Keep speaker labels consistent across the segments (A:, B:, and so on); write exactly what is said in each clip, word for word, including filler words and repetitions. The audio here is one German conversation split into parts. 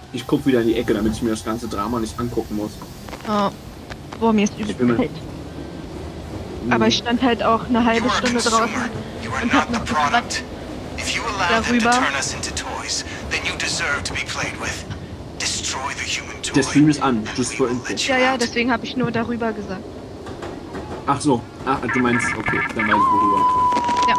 A: Ich guck wieder in die Ecke, damit ich mir das ganze Drama nicht angucken muss.
B: Oh. Boah, mir ist übel kalt. Aber ich stand halt auch eine halbe Stunde draußen und hab noch gefragt darüber.
A: Der Stream ist an, just for info.
B: Ja, ja, deswegen habe ich nur darüber gesagt.
A: Ach so, ach, du meinst, okay, dann weiß ich worüber.
B: Ja.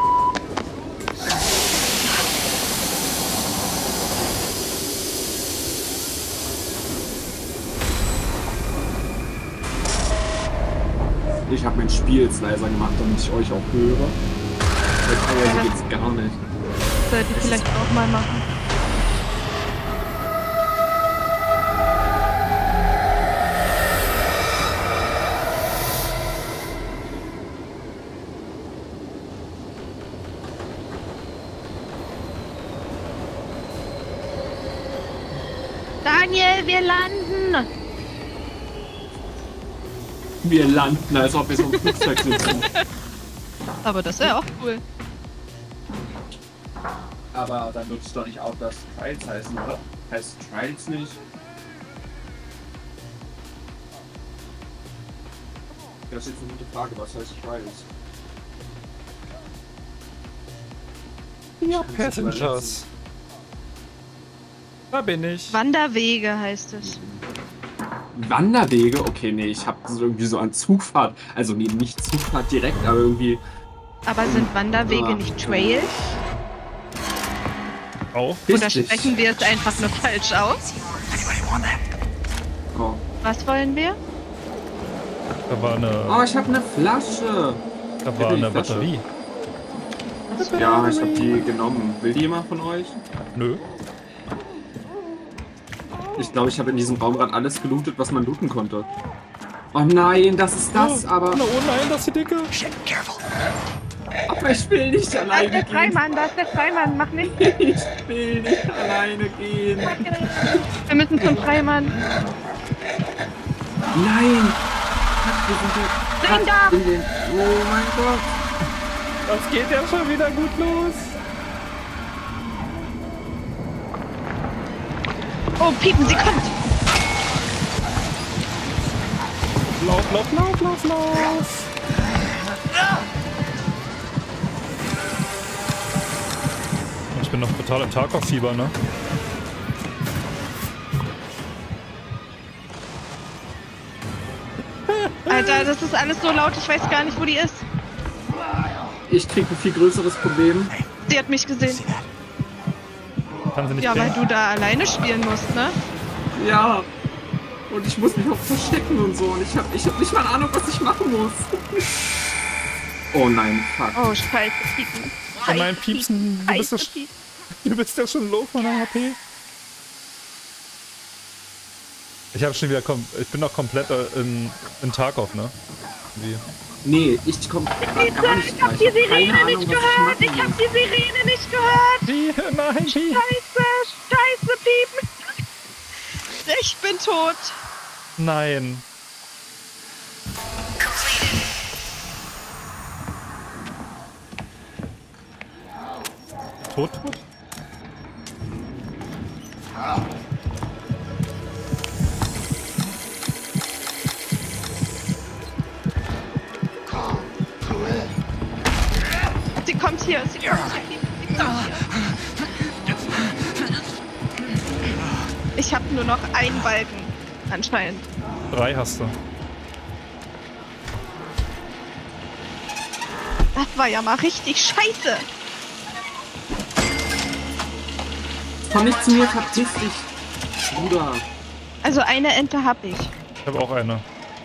A: Ich habe mein Spiel jetzt leiser gemacht, damit ich euch auch höre. Das ja, geht's gar nicht.
B: Sollte ich vielleicht auch mal machen. Daniel, wir landen!
A: Wir landen, als ob wir so ein Flugzeug sitzen.
B: Aber das wäre auch cool.
A: Aber dann wird es doch nicht auch das Trials heißen, oder? Heißt Trials nicht? Das ist jetzt eine gute Frage, was heißt Trials?
C: Ja, Passengers. Da bin ich.
B: Wanderwege heißt es.
A: Wanderwege? Okay, nee, ich habe irgendwie so an Zugfahrt. Also nee, nicht Zugfahrt direkt, aber irgendwie...
B: Aber sind Wanderwege ah. nicht Trails?
C: Auch?
B: Oder sprechen wir es einfach nur falsch aus?
A: Oh.
B: Was wollen wir?
C: Da war eine...
A: Oh, ich habe eine Flasche!
C: Da war eine Batterie.
A: Ja, ich habe die genommen. Will die jemand von euch?
C: Nö.
A: Ich glaube, ich habe in diesem Raum gerade alles gelootet, was man looten konnte. Oh nein, das ist das,
C: oh,
A: aber...
C: Oh nein, das ist die Dicke.
A: Aber ich will nicht alleine gehen.
B: Da ist der Freimann, da ist der Freimann, mach nicht.
A: Ich will nicht alleine gehen.
B: Wir müssen zum Freimann.
A: Nein! Wir sind
B: Nein, da!
A: in den... Oh mein Gott!
C: Das geht ja schon wieder gut los.
B: Oh, Piepen, sie kommt!
C: Lauf, lauf, lauf, lauf, lauf! Ich bin noch total im Tarkov-Fieber, ne?
B: Alter, das ist alles so laut, ich weiß gar nicht, wo die ist.
A: Ich krieg ein viel größeres Problem.
B: Sie hat mich gesehen.
C: Kann sie nicht
B: Ja,
C: kriegen.
B: weil du da alleine spielen musst, ne?
A: Ja. Und ich muss mich auch verstecken und so. Und ich hab, ich hab nicht mal eine Ahnung, was ich machen muss. Oh nein, fuck.
B: Oh, scheiße, Piepen.
C: Oh nein, Piepsen, du bist, ja, du bist ja schon low von der H P. Ich hab schon wieder, kom ich bin noch komplett in, in Tarkov, ne? Wie?
A: Nee, ich komm gar nicht.
B: Ich hab die Sirene nicht gehört! Ich hab die Sirene nicht gehört!
C: Wie? Nein, wie?
B: Scheiße! Scheiße, Piepen! Ich bin tot!
C: Nein. Tot, tot?
B: Sie kommt hier, sie kommt hier, sie kommt hier. Ich habe nur noch einen Balken, anscheinend.
C: Drei hast du.
B: Das war ja mal richtig scheiße.
A: Komm nicht zu mir, verpiss dich, Bruder.
B: Also eine Ente hab ich.
C: Ich habe auch eine.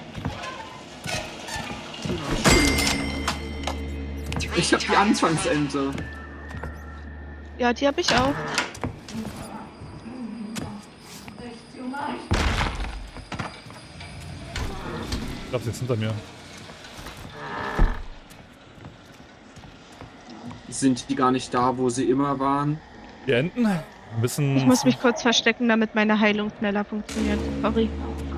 A: Ich hab die Anfangsente.
B: Ja, die hab ich auch.
C: Ich glaube, sie ist hinter mir.
A: Sind die gar nicht da, wo sie immer waren?
C: Die Enten? Ein bisschen...
B: Ich muss mich kurz verstecken, damit meine Heilung schneller funktioniert. Sorry.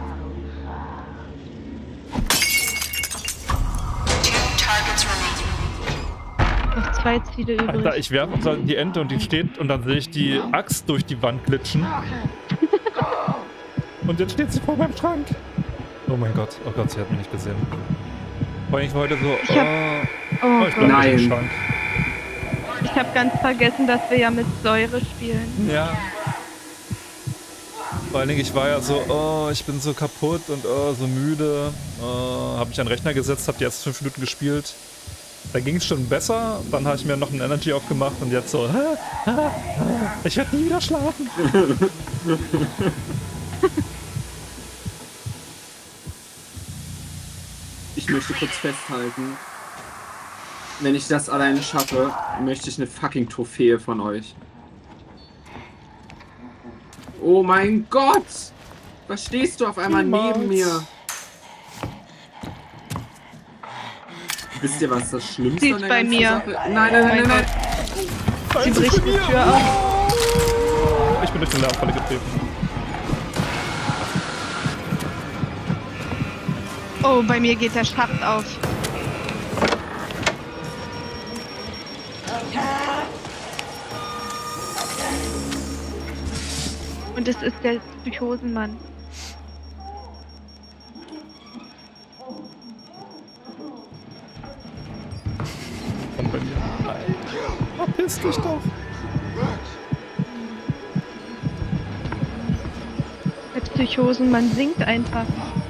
B: Noch zwei Ziele übrig.
C: Alter, ich werfe die Ente und die steht und dann sehe ich die Axt durch die Wand glitschen. Und jetzt steht sie vor meinem Schrank. Oh mein Gott, oh Gott, sie hat mich nicht gesehen. Vor allem ich wollte so,
B: Ich hab,
C: oh,
B: oh,
C: oh ich bleib
A: Nein.
C: nicht im Schrank.
B: Ich habe ganz vergessen, dass wir ja mit Säure spielen.
C: Ja. Vor allen Dingen, ich war ja so, oh, ich bin so kaputt und oh, so müde. Oh, hab mich an den Rechner gesetzt, hab die ersten fünf Minuten gespielt. Da ging es schon besser, dann habe ich mir noch ein Energy aufgemacht und jetzt so, ich werde nie wieder schlafen.
A: Ich möchte kurz festhalten, wenn ich das alleine schaffe, möchte ich eine fucking Trophäe von euch. Oh mein Gott! Was stehst du auf einmal
C: Niemals.
A: neben mir? Wisst ihr, was das Schlimmste
B: Sie
A: an
B: ist
A: der
B: bei
A: ganzen
B: mir.
A: Sache? Nein, nein, nein, nein, nein.
B: Sie bricht die Tür auf.
C: Ich bin durch die Lernfalle getreten.
B: Oh, bei mir geht der Schacht auf. Und es ist der Psychosenmann.
C: Und bei mir. Nein, verpiss dich doch.
B: Der Psychosenmann singt einfach.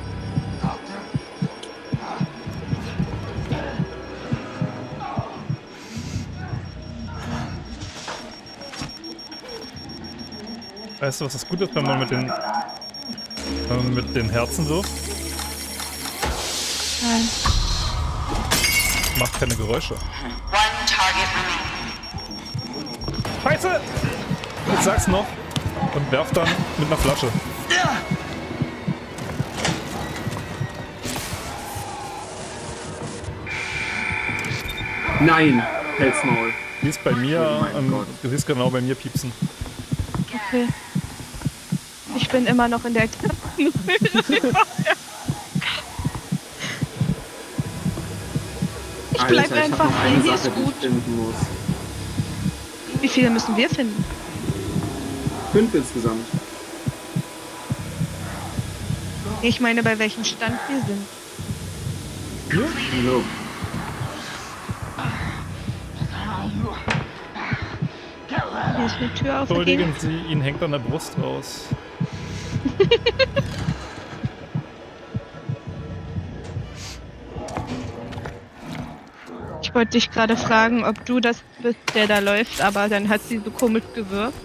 C: Weißt du, was das gut ist, wenn man mit den, wenn man mit den Herzen wirft?
B: Nein.
C: Macht keine Geräusche.
D: One target remaining.
C: Scheiße! Ich sag's noch und werf dann mit einer Flasche.
A: Nein, Pelzmaul.
C: Die ist bei mir,
A: Oh mein
C: ähm,
A: Gott.
C: du siehst genau bei mir piepsen.
B: Okay. Ich bin immer noch in der Ich bleib
A: Alter, ich
B: einfach
A: hab noch eine
B: hier, ist
A: Sache, die
B: gut.
A: ich finden muss.
B: Wie viele müssen wir finden?
A: Fünf insgesamt.
B: Ich meine, bei welchem Stand wir sind.
C: Hier?
A: No.
B: Hier ist eine Tür aufgegeben.
C: Entschuldigen Sie, Ihnen hängt an der Brust raus.
B: Ich wollte dich gerade fragen, ob du das bist, der da läuft, aber dann hat sie so komisch gewirkt.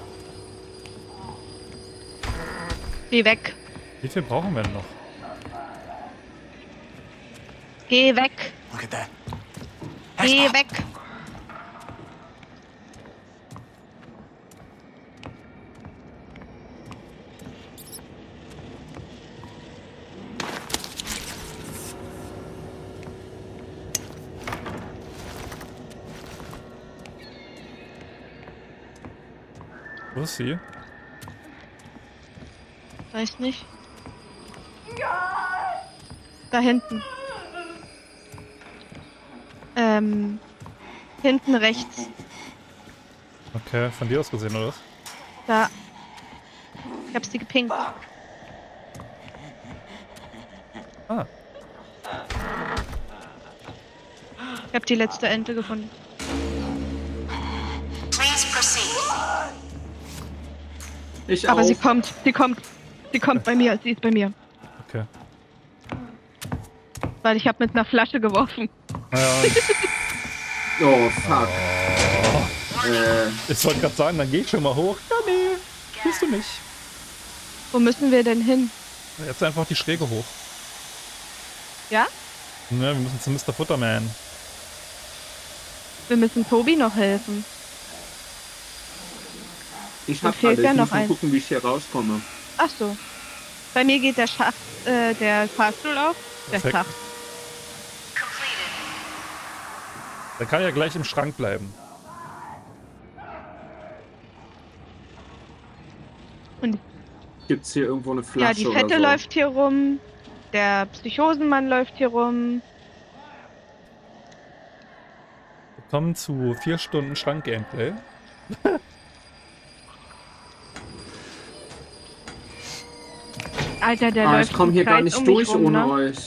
B: Geh weg.
C: Wie viel brauchen wir denn noch?
B: Geh weg.
D: Look at that.
B: Geh weg.
C: Wo ist sie?
B: Weiß nicht. Da hinten. Ähm. Hinten rechts.
C: Okay, von dir aus gesehen, oder was?
B: Da. Ich hab sie gepinkt.
C: Ah,
B: Ich hab die letzte Ente gefunden.
D: Please proceed.
A: Ich
B: Aber
A: auch.
B: sie kommt. Sie kommt. Sie kommt bei mir. Sie ist bei mir.
C: okay.
B: Weil ich hab mit einer Flasche geworfen.
C: Naja,
A: Oh, fuck. Äh,
C: ich wollte gerade sagen, dann geh ich schon mal hoch. Ja, nee, bist du nicht.
B: Wo müssen wir denn hin?
C: Jetzt einfach die Schräge hoch.
B: Ja?
C: Ne, wir müssen zu Mister Futterman.
B: Wir müssen Tobi noch helfen.
A: ich
B: Da
A: hab
B: fehlt
A: gerade,
B: ja
A: ich
B: noch
A: muss mal
B: ein.
A: gucken, wie ich hier rauskomme.
B: Ach so. Bei mir geht der Schacht, äh, der Fahrstuhl auf. Der
C: Perfekt.
B: Schacht.
C: Der kann ja gleich im Schrank bleiben.
B: Und
A: Gibt's hier irgendwo eine Flasche
B: ja, die
A: oder
B: Fette
A: so?
B: läuft hier rum. Der Psychosenmann läuft hier rum.
C: Willkommen zu vier Stunden Schrank-Gameplay.
B: Alter, der
A: Ah,
B: läuft
A: ich komme
B: im
A: hier gar
B: Kreis
A: nicht
B: um mich
A: durch
B: rum,
A: ohne
B: ne?
A: euch.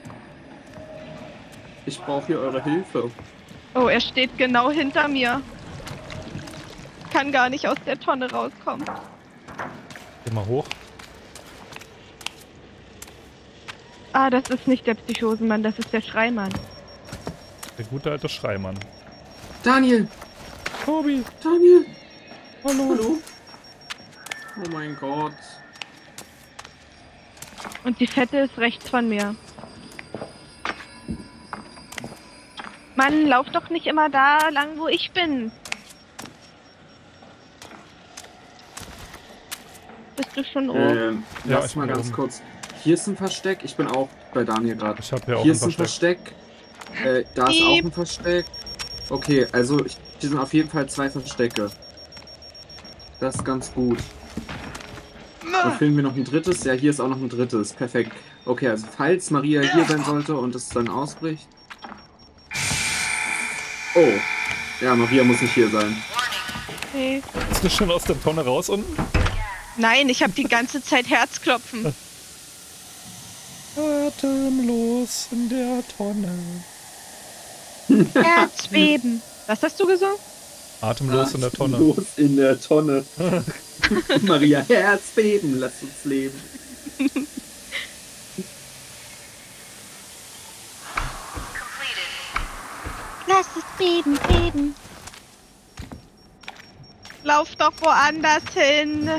A: Ich brauche hier eure Hilfe.
B: Oh, er steht genau hinter mir. Kann gar nicht aus der Tonne rauskommen.
C: Geh mal hoch.
B: Ah, das ist nicht der Psychosenmann, das ist der Schreimann.
C: Der gute alte Schreimann.
A: Daniel!
C: Tobi!
A: Daniel!
C: Hallo!
A: Hallo? Oh mein Gott.
B: Und die Fette ist rechts von mir. Mann, lauf doch nicht immer da lang, wo ich bin. Bist du schon oben?
A: Ähm,
C: Ja,
A: lass
C: ich
A: mal
C: bin
A: ganz
C: oben.
A: kurz. Hier ist ein Versteck. Ich bin auch bei Daniel gerade.
C: Ich hab hier auch
A: Hier
C: ein
A: ist ein
C: Versteck.
A: Versteck. Äh, da ist
B: Piep.
A: auch ein Versteck. Okay, also ich, hier sind auf jeden Fall zwei Verstecke. Das ist ganz gut. Da finden wir noch ein drittes. Ja, hier ist auch noch ein drittes. Perfekt. Okay, also falls Maria hier sein sollte und es dann ausbricht. Oh. Ja, Maria muss nicht hier sein.
B: Nee.
C: Bist du schon aus der Tonne raus unten?
B: Nein, ich habe die ganze Zeit Herzklopfen.
C: Atemlos in der Tonne.
B: Herzbeben. Was hast du gesungen?
C: Atemlos in der Tonne.
A: Los in der Tonne. Maria, Herzbeben, lass uns leben.
D: Completed.
B: Lass es beben, beben. Lauf doch woanders hin.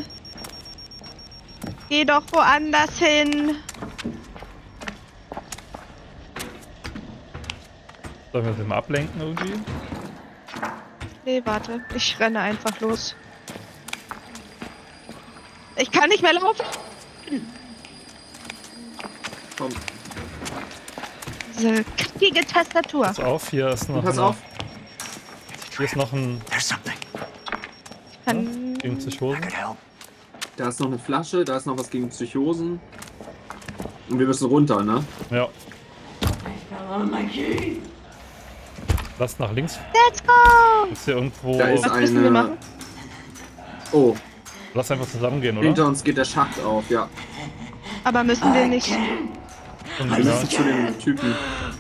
B: Geh doch woanders hin.
C: Sollen wir sie mal ablenken irgendwie?
B: Nee, warte. Ich renne einfach los. Ich kann nicht mehr laufen.
A: Komm,
B: Diese kackige Tastatur.
C: Pass auf, hier ist noch,
A: pass
C: eine,
A: auf.
C: hier ist noch ein
E: There's something.
B: Ich kann...
C: gegen Psychosen.
E: Could help.
A: Da ist noch eine Flasche, da ist noch was gegen Psychosen. Und wir müssen runter, ne?
C: Ja. Lass nach links.
B: Let's go!
C: Ist hier irgendwo.
A: Da ist
B: Was müssen wir
A: eine.
B: machen?
A: Oh,
C: Lass einfach zusammengehen, oder?
A: hinter uns geht der Schacht auf, ja.
B: Aber müssen wir nicht...
C: Und
A: Wir
C: ja.
A: müssen zu dem Typen.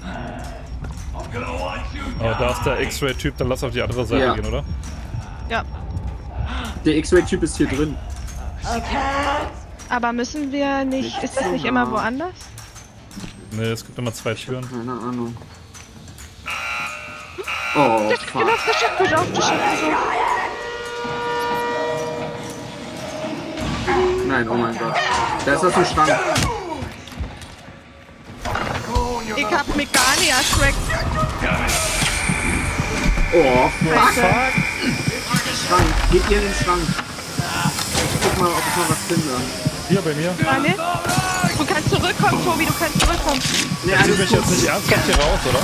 C: Aber da ist der X-Ray-Typ, dann lass auf die andere Seite
A: Ja.
C: gehen, oder?
B: Ja.
A: Der X-Ray-Typ ist hier drin.
B: Aber müssen wir nicht... Ist das nicht immer woanders?
C: Ne, es gibt immer zwei Türen.
A: Keine Ahnung. Oh,
B: Pass
A: fuck.
B: auf, das Schiff, pass auf, das Schiff.
A: Nein, oh mein Gott. Da ist was im Schrank.
B: Ich hab Mechania-Track.
A: Oh, fuck.
C: Fuck!
A: Schrank. Geht ihr in den Schrank. Ich guck mal, ob ich noch was finde.
C: Hier bei mir.
B: Warte. Du kannst zurückkommen, Tobi, du kannst zurückkommen.
A: Nee,
C: Ich will
A: alles
C: mich
A: gut.
C: jetzt nicht ernsthaft hier raus, oder?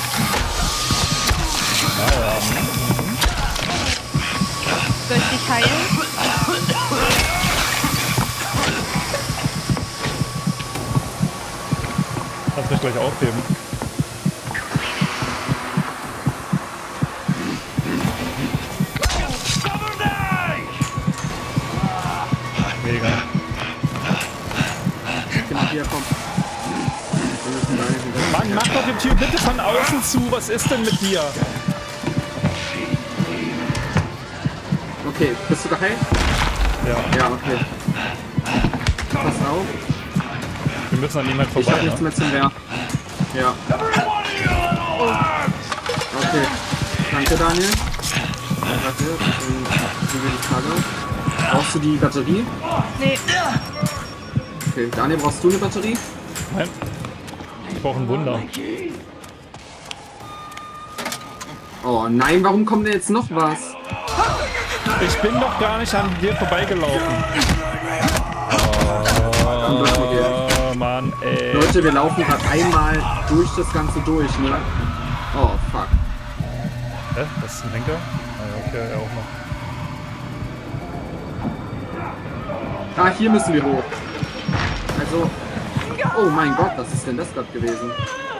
B: Soll ich dich heilen?
C: Kannst mich gleich aufheben. Mega.
A: Genau, hier, komm. Wir müssen da hinten.
C: Mann, mach doch die Tür bitte von außen zu. Was ist denn mit dir?
A: Okay, bist du geheilt?
C: Ja,
A: Ja, okay. Pass auf.
C: wir müssen an ihm halt
A: Ich
C: vorbei,
A: hab nichts
C: ne?
A: mehr zum Werfen. Ja. Okay. Danke, Daniel. Warte, ähm, wie will die Karte? Brauchst du die Batterie?
B: Nee.
A: Okay, Daniel, brauchst du eine Batterie?
C: Nein. Ich brauche ein Wunder.
A: Oh nein, warum kommt denn jetzt noch was?
C: Ich bin doch gar nicht an dir vorbeigelaufen.
A: Komm durch mit dir.
C: Oh Mann, ey.
A: Leute, wir laufen gerade einmal durch das Ganze durch, ne? Oh, fuck.
C: Hä? Das ist ein Henker? Ah, ja, okay, ja auch noch.
A: Ah, hier müssen wir hoch. Also... Oh mein Gott, was ist denn das gerade gewesen?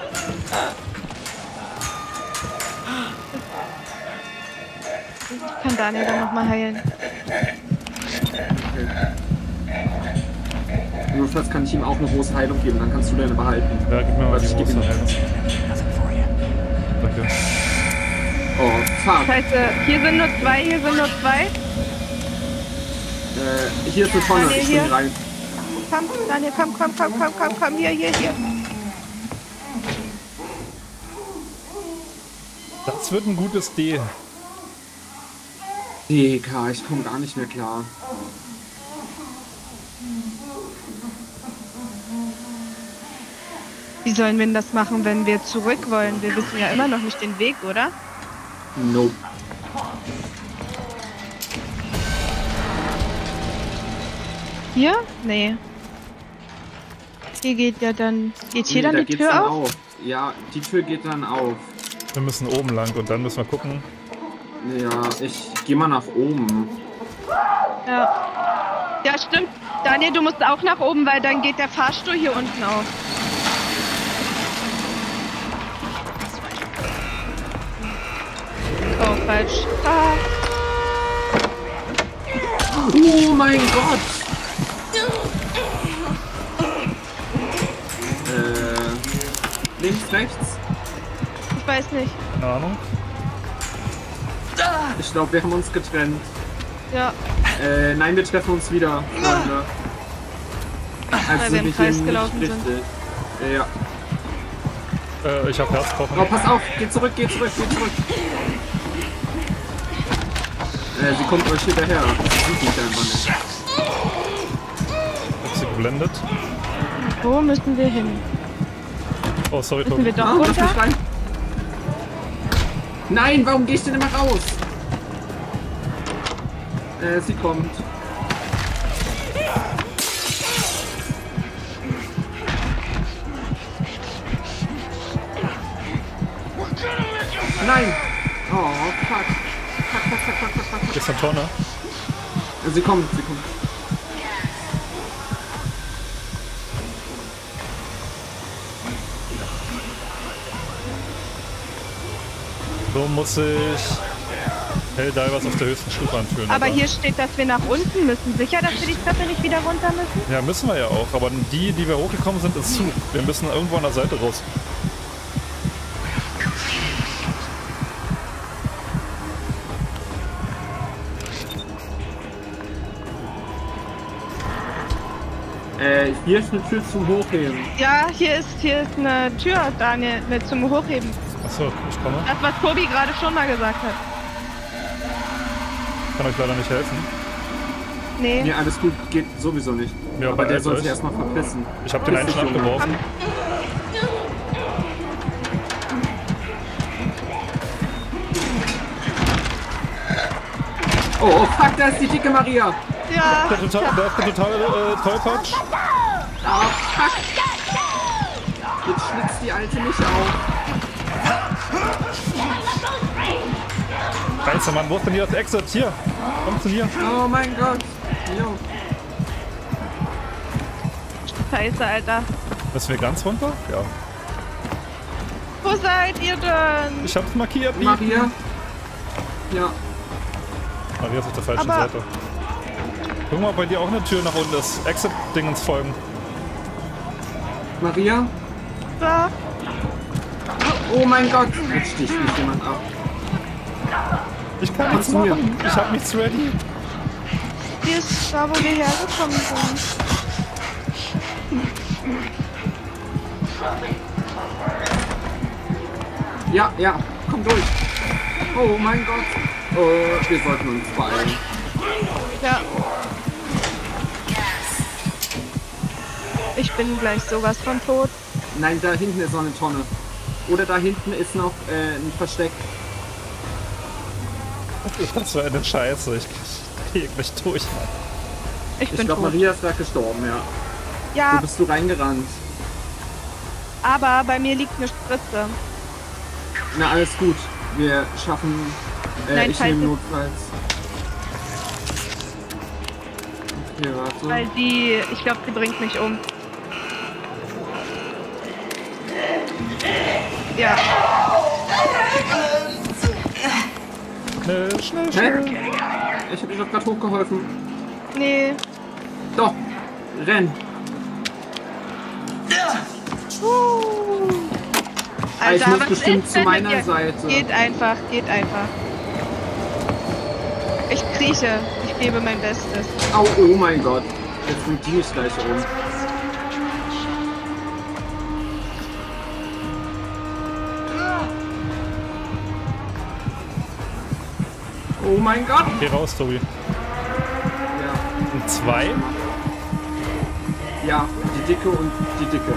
B: Ich kann Daniel dann nochmal heilen.
A: Okay. Notfalls kann ich ihm auch eine große Heilung geben, dann kannst du deine behalten.
C: Ja, gib mir mal
A: Warte,
C: die
A: ich geb
C: große
A: ihm-
C: Heilung. Danke.
A: Oh, fuck.
B: Scheiße, hier sind nur zwei, hier sind nur zwei.
A: Äh, hier ist eine Tonne,
B: Daniel,
A: ich spring
B: hier.
A: rein.
B: Komm, Daniel, komm, komm, komm, komm, komm, komm, hier, hier, hier.
C: Das wird ein gutes D.
A: Digga, ich komme gar nicht mehr klar.
B: Wie sollen wir denn das machen, wenn wir zurück wollen? Wir wissen ja immer noch nicht den Weg, oder?
A: Nope.
B: Hier? Nee. Hier geht ja dann... Geht hier
A: Nee,
B: dann
A: da
B: die
A: geht's
B: Tür
A: dann
B: auf?
A: auf. Ja, die Tür geht dann auf.
C: Wir müssen oben lang und dann müssen wir gucken.
A: Ja, ich geh mal nach oben.
B: Ja. Ja, stimmt. Daniel, du musst auch nach oben, weil dann geht der Fahrstuhl hier unten auf. Oh, falsch. Ah.
A: Oh mein Gott! Äh, links, rechts?
B: Ich weiß nicht.
C: Keine Ahnung.
A: Ich glaube, wir haben uns getrennt.
B: Ja,
A: Äh, nein, wir treffen uns wieder, Freunde. Also
B: Weil wir im
A: sind
B: Kreis
A: hier
B: gelaufen
A: nicht
B: sind.
A: richtig. Ja.
C: Äh, ich hab Herzkochen.
A: Oh, pass auf! Geh zurück, geh zurück, geh zurück! Äh, sie kommt euch hinterher. Sie sieht mich einfach nicht.
C: Hab sie geblendet.
B: wo müssen wir hin?
C: Oh, sorry,
B: Müssen wir
C: Tobi.
B: doch
A: Ah, lass
B: runter?
A: mich rein! Nein, warum gehst du denn immer raus? Äh, sie kommt. Nein! Oh, fuck. Fuck, fuck, fuck, fuck, fuck, fuck, fuck.
C: Ist eine Tonne.
A: Äh, Sie kommt, sie kommt.
C: So muss ich Helldivers auf der höchsten Stufe anfühlen.
B: Aber hier steht, dass wir nach unten müssen. Sicher, dass wir die Treppe nicht wieder runter müssen?
C: Ja, müssen wir ja auch. Aber die, die wir hochgekommen sind, ist zu. Wir müssen irgendwo an der Seite raus.
A: Äh, hier ist eine Tür zum Hochheben.
B: Ja, hier ist, hier ist eine Tür, Daniel, mit zum Hochheben.
C: Achso, ich komme.
B: Das, was Tobi gerade schon mal gesagt hat.
C: Ich kann euch leider nicht helfen.
B: Nee.
A: Nee, alles gut, geht sowieso nicht.
C: Ja,
A: aber der
C: beeilt
A: soll
C: euch.
A: sich erstmal verpissen.
C: Ich habe den einen schon abgeworfen.
A: Oh, oh fuck, da ist die dicke Maria.
B: Ja.
C: Der, total, der ist der totale äh, Tollpatsch.
A: Oh, fuck. Jetzt schlitzt die Alte mich auf.
C: Scheiße, Mann, wo ist denn hier das Exit? Hier, komm zu mir.
A: Oh mein Gott. Jo.
B: Scheiße, Alter.
C: Müssen wir ganz runter? Ja.
B: Wo seid ihr denn?
C: Ich hab's markiert. Wie?
A: Maria? Ja.
C: Maria ist auf der falschen
B: Aber-
C: Seite. Guck mal, ob bei dir auch eine Tür nach unten ist. Exit-Dingens folgen.
A: Maria?
B: Da.
A: Oh mein Gott. Jetzt sticht mich jemand ab.
C: Ich kann nichts
A: Kannst du mir-
C: machen. Ich hab nichts ready.
B: Hier ist da, wo wir hergekommen sind.
A: Ja, ja. Komm durch. Oh mein Gott. Oh, wir sollten uns beeilen.
B: Ja. Ich bin gleich sowas von tot.
A: Nein, da hinten ist noch eine Tonne. Oder da hinten ist noch äh, ein Versteck.
C: Das war eine Scheiße. Ich krieg mich durch, Mann.
B: Ich
A: Ich
B: bin
A: glaube,
B: tot.
A: Maria ist gerade gestorben, ja. Wo
B: Ja,
A: bist du reingerannt?
B: aber bei mir liegt eine Spritze.
A: Na, alles gut. Wir schaffen... Äh,
B: Nein,
A: ich nehme
B: scheiße.
A: notfalls... Okay, warte.
B: Weil die, ich glaube, die bringt mich um. Ja,
C: Schnell, schnell,
A: Hä?
C: schnell.
A: Ich hab dir doch gerade hochgeholfen.
B: nee.
A: Doch. Renn.
B: Uh.
A: Ah, ich
B: Alter,
A: muss
B: was
A: bestimmt
B: ist
A: zu
B: denn mit
A: meiner
B: dir?
A: Seite.
B: Geht einfach, geht einfach. Ich krieche. Ich gebe mein Bestes.
A: Au, oh mein Gott. Jetzt bringt die mich gleich um. Oh mein Gott.
C: Geh raus, Tobi.
A: Ja.
C: Und zwei?
A: Ja, die Dicke und die Dicke.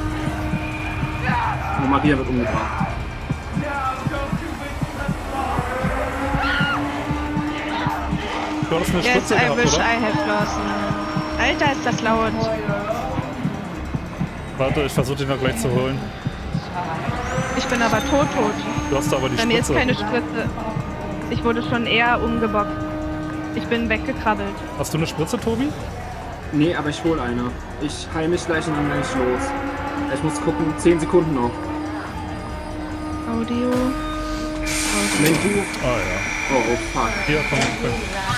A: Und Maria wird umgebracht.
C: Du hast eine
B: Yes,
C: Spritze
B: I
C: gehabt,
B: wish
C: oder?
B: I had flossen. Alter, ist das laut.
C: Warte, ich versuche den noch gleich zu holen.
B: Ich bin aber tot, tot.
C: Du hast aber die
B: Bei mir ist
C: Spritze.
B: keine Spritze. Ich wurde schon eher umgebockt. Ich bin weggekrabbelt.
C: Hast du eine Spritze, Tobi?
A: Nee, aber ich hol eine. Ich heil mich gleich und dann bin ich los. Ich muss gucken, zehn Sekunden noch.
B: Audio.
A: Wenn du...
C: Ah ja.
A: Oh, oh fuck.
C: Hier, komm, komm.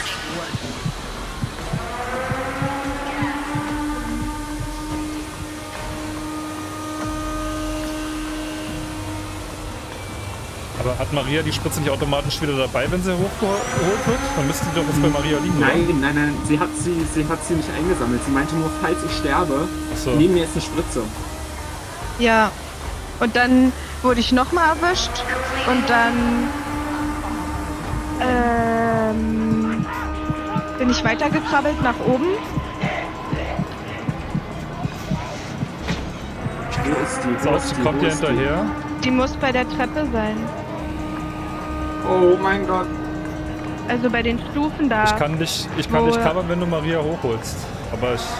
C: Aber hat Maria die Spritze nicht automatisch wieder dabei, wenn sie hochgeholt wird? Dann müsste die doch jetzt bei Maria liegen,
A: Nein,
C: oder?
A: nein, nein, sie hat sie, sie hat sie nicht eingesammelt. Sie meinte nur, falls ich sterbe,
C: Ach so.
A: neben mir ist eine Spritze.
B: Ja. Und dann wurde ich nochmal erwischt. Und dann ähm, bin ich weitergekrabbelt nach oben.
A: Wo ist die?
C: So,
A: Wo ist
C: die
A: die?
C: kommt
A: Wo
C: ja
A: ist die?
C: hinterher.
B: Die muss bei der Treppe sein.
A: Oh mein Gott.
B: Also bei den Stufen da.
C: Ich kann dich, ich kann
B: Wo-
C: dich covern, wenn du Maria hochholst. Aber ich...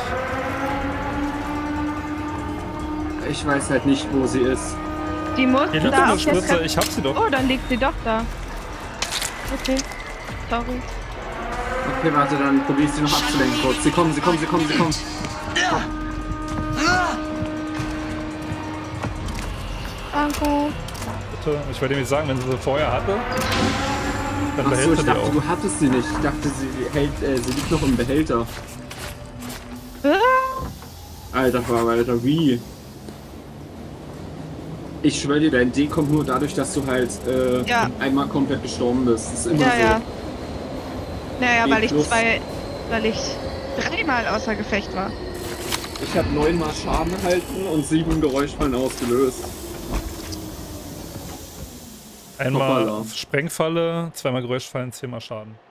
A: Ich weiß halt nicht, wo sie ist.
B: Die muss
C: Hier liegt doch
B: da
C: eine
B: auf der
C: Spritze,
B: Treppe.
C: ich hab sie doch.
B: Oh, dann liegt sie doch da. Okay. Sorry.
A: Okay, warte, dann probier ich sie noch abzulenken kurz. Sie kommen, sie kommen, sie kommen, sie kommen.
B: Danke.
C: Bitte. Ich wollte nämlich sagen, wenn sie sie vorher hatte, dann
A: Achso,
C: behält
A: ich
C: sie die
A: dachte,
C: auch.
A: du hattest sie nicht. Ich dachte, sie hält, äh, sie liegt noch im Behälter.
B: Ah,
A: Alter, Alter, wie? Ich schwöre dir, dein D kommt nur dadurch, dass du halt äh,
B: Ja.
A: einmal komplett gestorben bist. Das ist immer
B: Ja,
A: so.
B: ja. Naja,
A: Geht
B: weil ich
A: los.
B: zwei, weil ich dreimal außer Gefecht war.
A: Ich habe neunmal Schaden erhalten und sieben Geräuschfallen ausgelöst.
C: Einmal
A: Hoppala.
C: Sprengfalle, zweimal Geräuschfallen, zehnmal Schaden.